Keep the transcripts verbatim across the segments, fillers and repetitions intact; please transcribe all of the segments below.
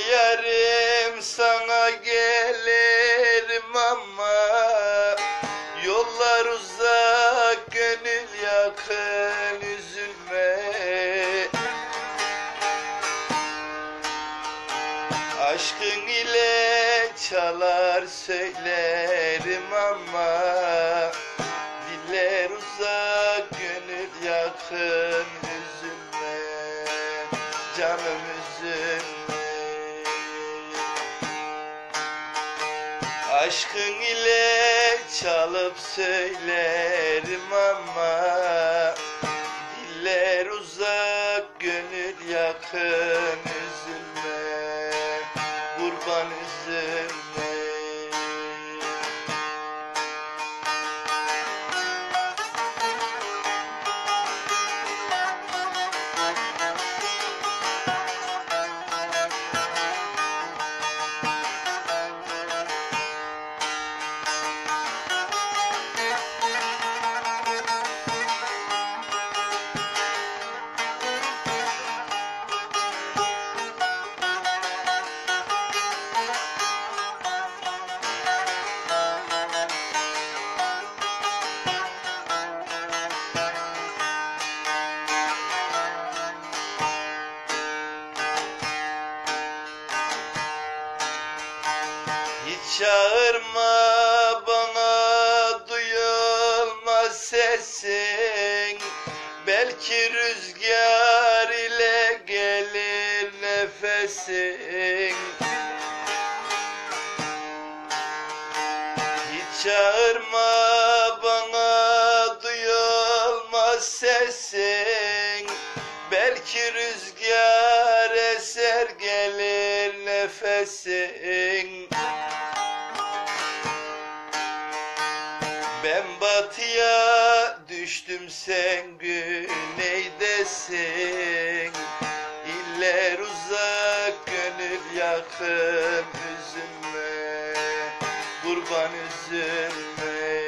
yarim sana gelirim ama yollar uzak, gönül yakın, üzülme. Aşkın ile çalar söylerim ama diller uzak, gönül yakın, üzülme. Canım üzülme. Aşkın ile çalıp söylerim ama diller uzak, gönül yakın, üzülme. Kurban üzülme. Hiç çağırma, bana duyulmaz sesin. Belki rüzgar ile gelir nefesin. Hiç çağırma, bana duyulmaz sesin. Belki rüzgar eser, gelir nefesin. Ben batıya düştüm, sen güneydesin. İller uzak, gönül yakın, üzülme. Kurban üzülme.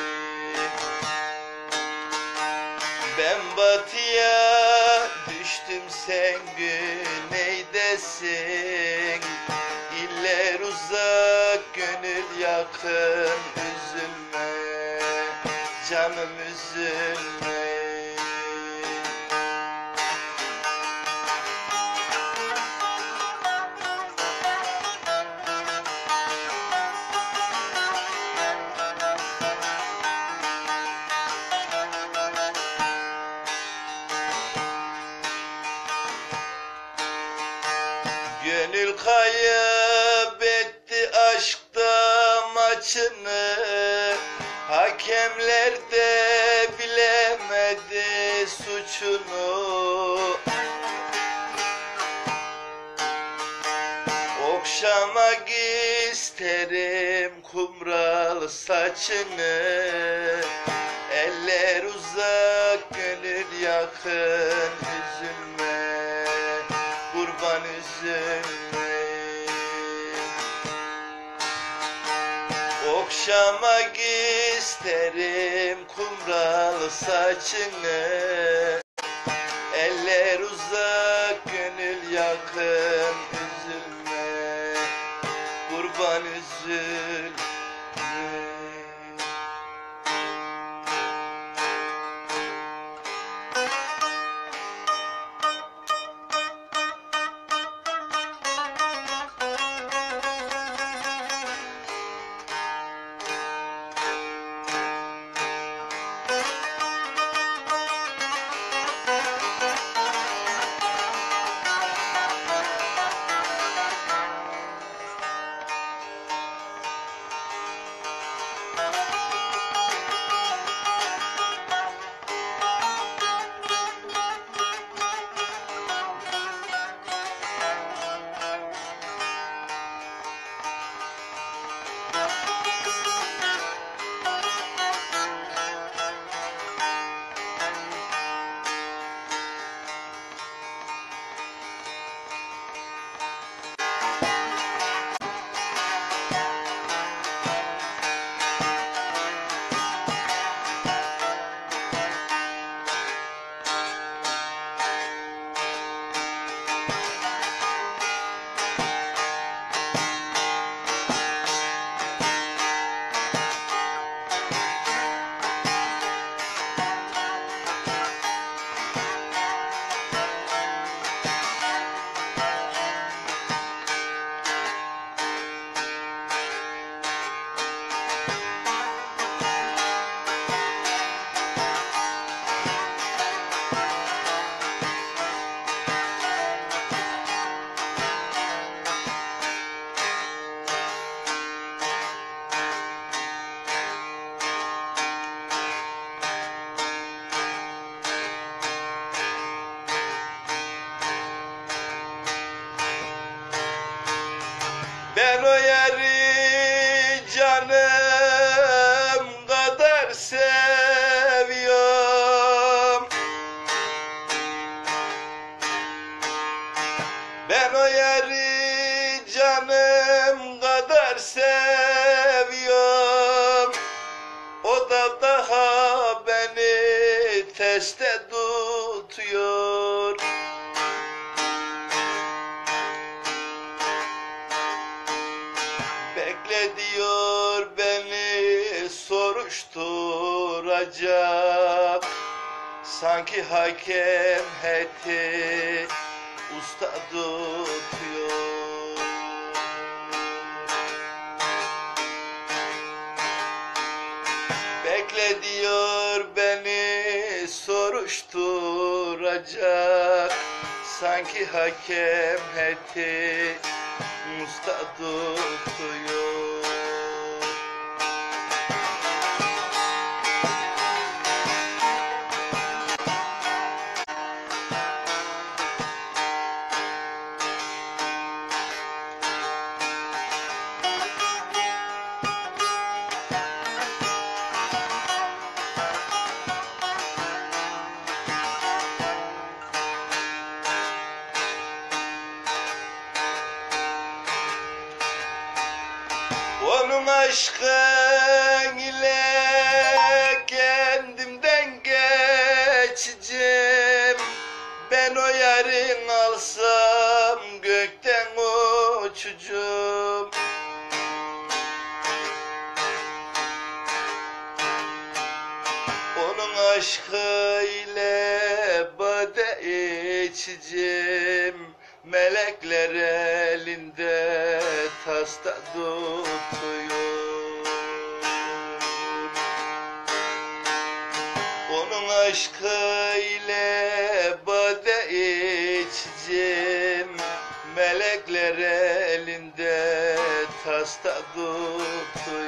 Ben batıya düştüm, sen güneydesin. İller uzak, gönül yakın, üzülme. Canım üzülme. Gönül kaybetti aşkta maçını. Hakemler de bilemedi suçunu. Okşamak isterim kumral saçını. Eller uzak, gönül yakın, üzülme. Kurban üzülme. Okşamak isterim kumral saçını. Eller uzak, gönül yakın, üzülme. Kurban üzülme. Ben o yeri canım kadar seviyorum. Ben o yeri canım kadar seviyorum. O da daha beni teste tutuyor. Bekle diyor beni soruşturacak. Sanki hakem heyeti usta tutuyor. Bekle diyor beni soruşturacak. Sanki hakem heyeti usta tutuyor. Onun aşkı ile kendimden geçeceğim. Ben o yarın alsam gökten uçacağım. Onun aşkı ile bade içeceğim. Melekler elinde tasta tutuyor. Onun aşkı ile bade içeceğim. Melekler elinde tasta tutuyor.